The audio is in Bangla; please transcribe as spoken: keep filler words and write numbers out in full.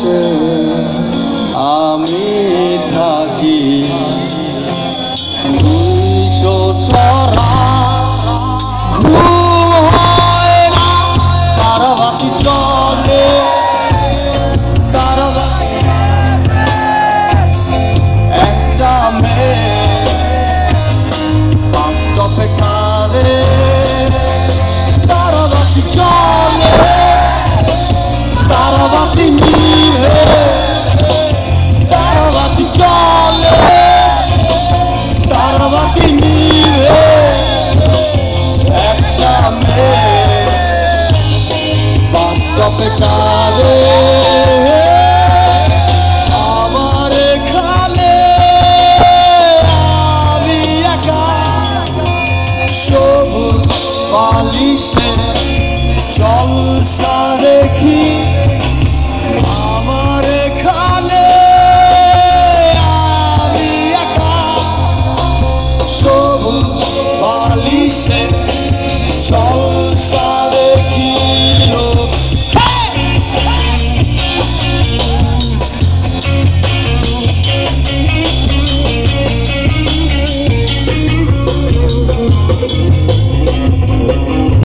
পাশে আমি থাকি দুইশো ছড়া ঘুম হয় না তারাবাতি চলে তারাবাতি একটা মেয়ে বাস স্টপে কাঁদে তারাবাতি চলে তারাবাতি নিভে তারাবাতি চলে তারাবাতি নিভে একটা মেয়ে বাস স্টপে কাঁদে আমার এখানে আমি একা সবুজ বালিশে জলসা দেখি